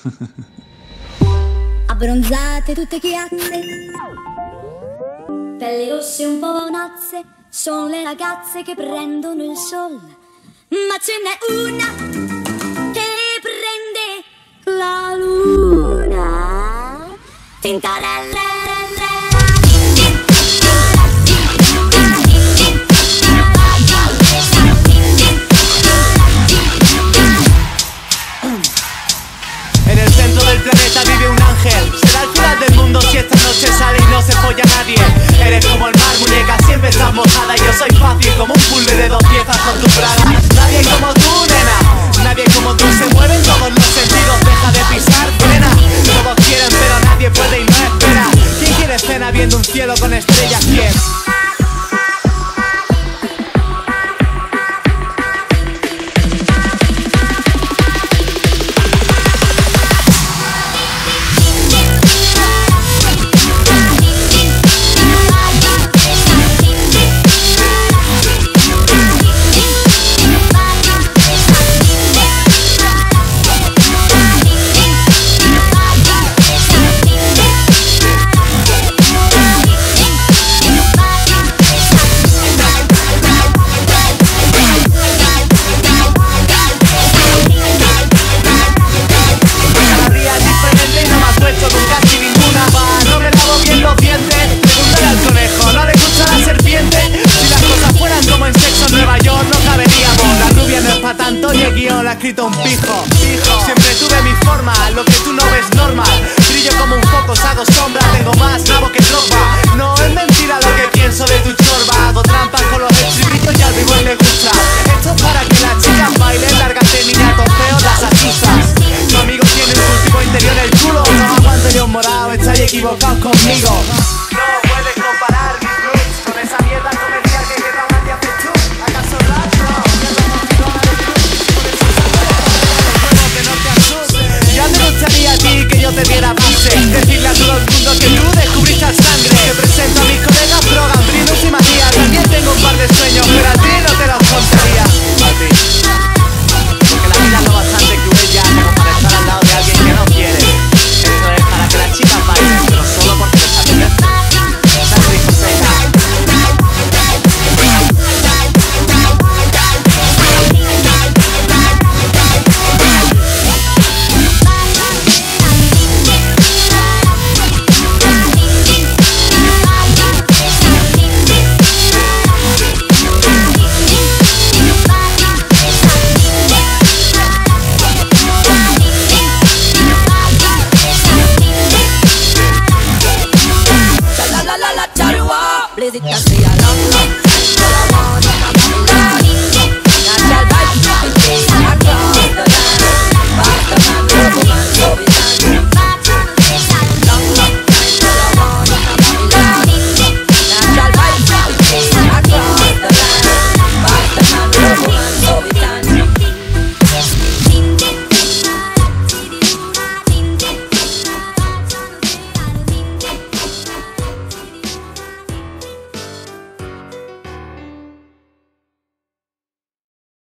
Abbronzate tutte chiazze, pelli rosse un po' nozze, sono le ragazze che prendono il sol. Ma ce n'è una che prende la luna. Tintarella. En el centro del planeta vive un ángel. Será el final del mundo si esta noche sale y no se folla nadie. Eres como el mar, muñeca, siempre estás mojada. Y yo soy fácil como un puzzle de 2 piezas con tu braga. Nadie como tú, nena, nadie como tú. Se mueven todos los sentidos, deja de pisar, frena. Todos quieren pero nadie puede y no espera. ¿Quién quiere escena viendo un cielo con estrellas? ¿Quién? Ha escrito un pijo. Siempre tuve mi forma, lo que tú no ves normal. Brillo como un foco, hago sombra, tengo más nabo que tropa. No es mentira lo que pienso de tu chorba. Hago trampas con los estribillos y al vivo le gusta. Esto es para que las chicas bailen, lárgate niña, feo las asustas. Tu amigo tiene un cultivo interior el culo. No aguanto yo un morado, estáis equivocados conmigo. No puedes comparar mis looks con esa mierda comercial que lleva más de hace tú. ¿Acaso rap? Ya me gustaría a ti que yo te diera base, decirle a todo el mundo que tú descubriste al sangre que presenta